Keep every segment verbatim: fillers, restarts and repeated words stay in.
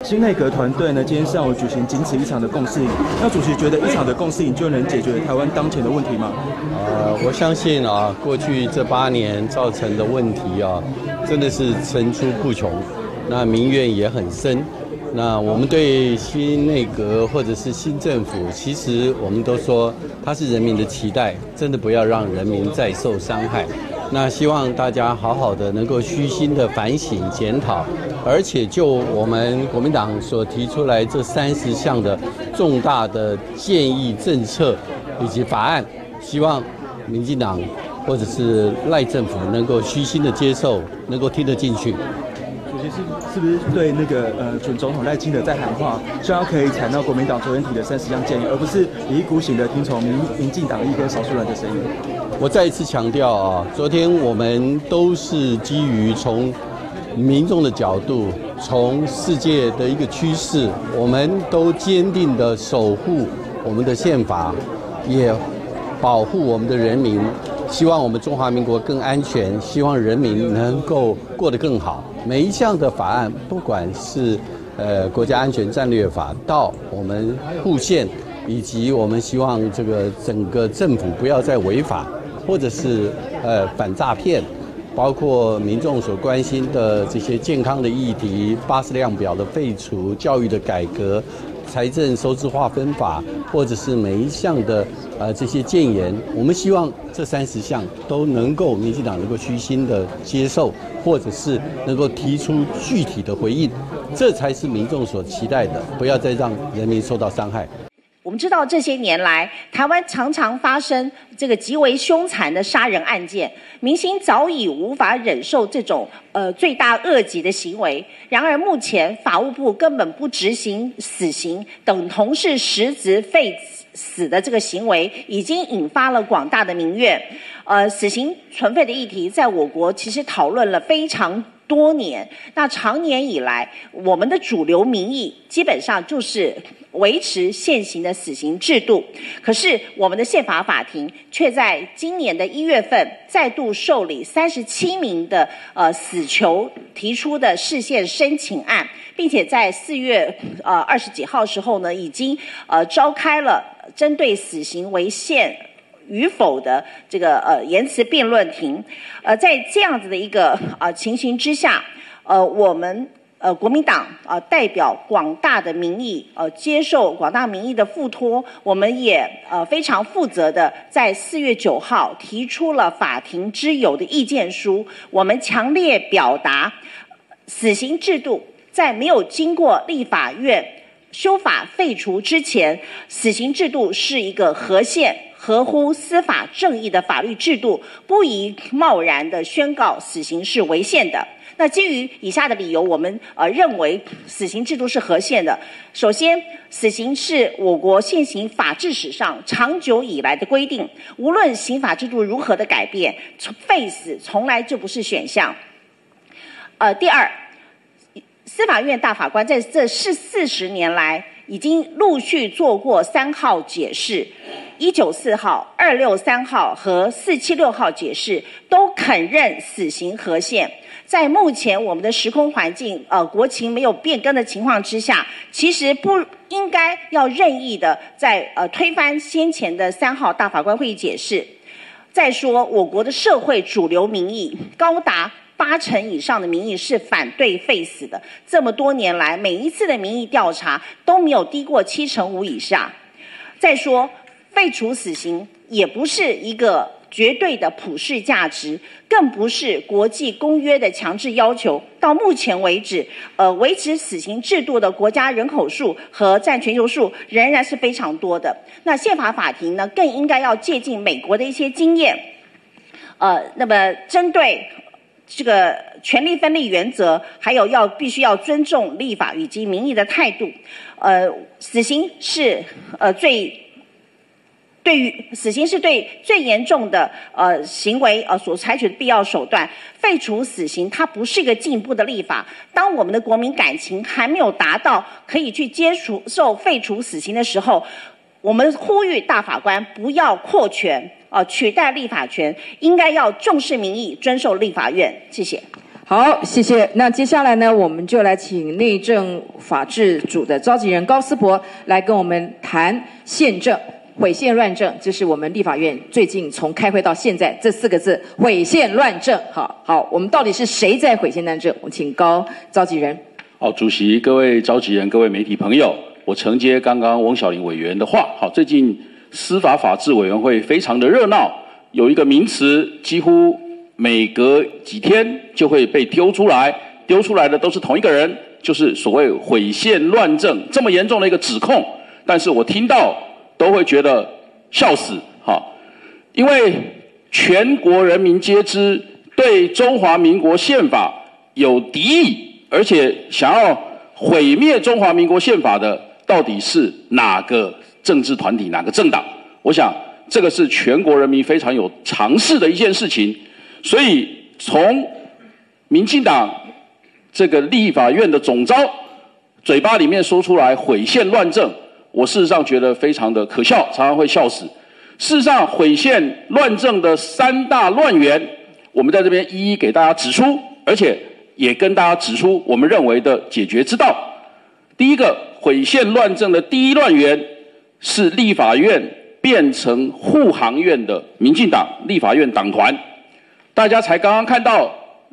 新内阁团队呢，今天上午举行仅此一场的共识营。那主席觉得一场的共识营就能解决台湾当前的问题吗？ 呃，我相信啊，过去这八年造成的问题啊，真的是层出不穷，那民怨也很深。那我们对新内阁或者是新政府，其实我们都说它是人民的期待，真的不要让人民再受伤害。那希望大家好好的能够虚心的反省检讨，而且就我们国民党所提出来这三十项的重大的建议政策以及法案，希望民进党或者是赖政府能够虚心的接受，能够听得进去。 主席是是不是对那个呃准总统赖清德在喊话，希望可以采纳国民党昨天提的三十项建议，而不是一意孤行的听从民民进党意跟少数人的声音？ 我再一次强调啊，昨天我们都是基于从民众的角度，从世界的一个趋势，我们都坚定的守护我们的宪法，也保护我们的人民，希望我们中华民国更安全，希望人民能够过得更好。每一项的法案，不管是呃国家安全战略法，到我们护宪，以及我们希望这个整个政府不要再违法，或者是呃反诈骗，包括民众所关心的这些健康的议题、八十量表的废除、教育的改革、财政收支划分法，或者是每一项的呃这些建言，我们希望这三十项都能够民进党能够虚心的接受，或者是能够提出具体的回应，这才是民众所期待的，不要再让人民受到伤害。 我们知道这些年来，台湾常常发生这个极为凶残的杀人案件，民心早已无法忍受这种呃罪大恶极的行为。然而，目前法务部根本不执行死刑，等同是实质废死的这个行为，已经引发了广大的民怨。呃，死刑存废的议题，在我国其实讨论了非常多年。那长年以来，我们的主流民意基本上就是维持现行的死刑制度，可是我们的宪法法庭却在今年的一月份再度受理三十七名的呃死囚提出的释宪申请案，并且在四月呃二十几号时候呢，已经呃召开了针对死刑违宪与否的这个呃言辞辩论庭。呃，在这样子的一个呃情形之下，呃我们。呃，国民党啊、呃，代表广大的民意，呃，接受广大民意的付托，我们也呃非常负责的，在四月九号提出了法庭之友的意见书。我们强烈表达，死刑制度在没有经过立法院修法废除之前，死刑制度是一个合宪、合乎司法正义的法律制度，不宜贸然的宣告死刑是违宪的。那基于以下的理由，我们呃认为死刑制度是合宪的。首先，死刑是我国现行法治史上长久以来的规定，无论刑法制度如何的改变，废死从来就不是选项。呃，第二，司法院大法官在这四四十年来，已经陆续做过三号解释。一九四号、二六三号和四七六号解释都肯认死刑合宪。在目前我们的时空环境、呃国情没有变更的情况之下，其实不应该要任意的在呃推翻先前的三号大法官会议解释。再说，我国的社会主流民意高达八成以上的民意是反对废死的，这么多年来，每一次的民意调查都没有低过七成五以下。再说，废除死刑也不是一个绝对的普世价值，更不是国际公约的强制要求。到目前为止，呃，维持死刑制度的国家人口数和占全球数仍然是非常多的。那宪法法庭呢，更应该要借鉴美国的一些经验，呃，那么针对这个权力分立原则，还有要必须要尊重立法以及民意的态度。呃，死刑是呃最。对于死刑是对最严重的呃行为呃所采取的必要手段，废除死刑它不是一个进步的立法。当我们的国民感情还没有达到可以去接受废除死刑的时候，我们呼吁大法官不要扩权呃取代立法权，应该要重视民意，遵守立法院。谢谢。 好，谢谢。那接下来呢，我们就来请内政法制组的召集人高思博来跟我们谈宪政。毁宪乱政，这是我们立法院最近从开会到现在这四个字“毁宪乱政”。好，好，我们到底是谁在毁宪乱政？我请高召集人。 好，主席、各位召集人、各位媒体朋友，我承接刚刚翁小玲委员的话。好，最近司法法制委员会非常的热闹，有一个名词几乎每隔几天就会被丢出来，丢出来的都是同一个人，就是所谓毁宪乱政这么严重的一个指控，但是我听到都会觉得笑死，哈，因为全国人民皆知，对中华民国宪法有敌意，而且想要毁灭中华民国宪法的，到底是哪个政治团体、哪个政党？我想这个是全国人民非常有常识的一件事情。所以从民进党这个立法院的总召嘴巴里面说出来毁宪乱政，我事实上觉得非常的可笑，常常会笑死。事实上，毁宪乱政的三大乱源，我们在这边一一给大家指出，而且也跟大家指出我们认为的解决之道。第一个，毁宪乱政的第一乱源是立法院变成护航院的民进党立法院党团。大家才刚刚看到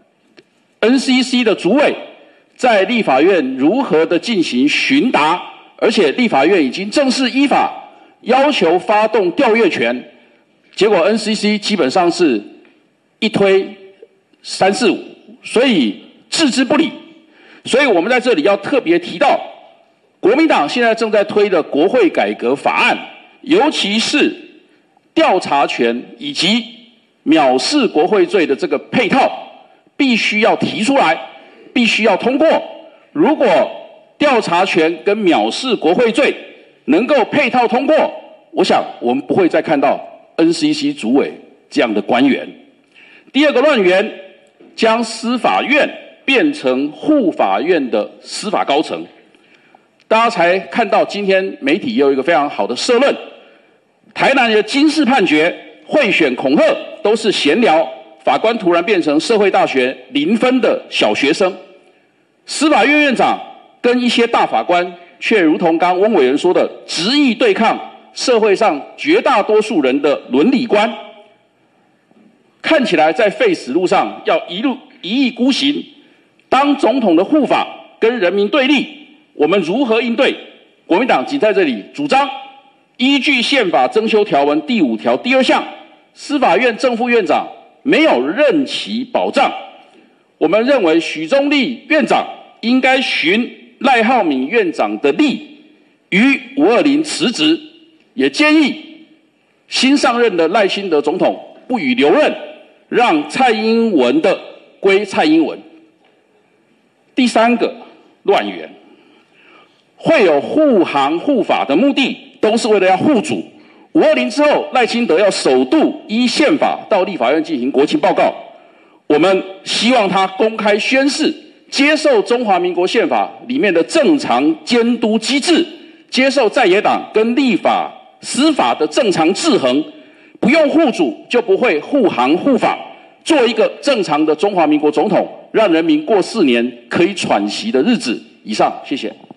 N C C 的主委在立法院如何的进行询答，而且立法院已经正式依法要求发动调阅权，结果 N C C 基本上是一推三四五，所以置之不理。所以我们在这里要特别提到，国民党现在正在推的国会改革法案，尤其是调查权以及藐视国会罪的这个配套，必须要提出来，必须要通过。如果调查权跟藐视国会罪能够配套通过，我想我们不会再看到 N C C 主委这样的官员。第二个乱源，将司法院变成护法院的司法高层。大家才看到今天媒体也有一个非常好的社论，台南的金氏判决贿选恐吓都是闲聊，法官突然变成社会大学零分的小学生。司法院院长跟一些大法官却如同刚翁委员说的，执意对抗社会上绝大多数人的伦理观，看起来在废死路上要一路一意孤行。当总统的护法跟人民对立，我们如何应对？国民党仅在这里主张，依据宪法增修条文第五条第二项，司法院正副院长没有任期保障。我们认为许宗力院长应该循赖浩闵院长的例，于五二零辞职，也建议新上任的赖清德总统不予留任，让蔡英文的归蔡英文。第三个乱源，会有护航护法的目的，都是为了要护主。五二零之后，赖清德要首度依宪法到立法院进行国情报告，我们希望他公开宣誓，接受中华民国宪法里面的正常监督机制，接受在野党跟立法司法的正常制衡，不用护主就不会护航护法，做一个正常的中华民国总统，让人民过四年可以喘息的日子。以上，谢谢。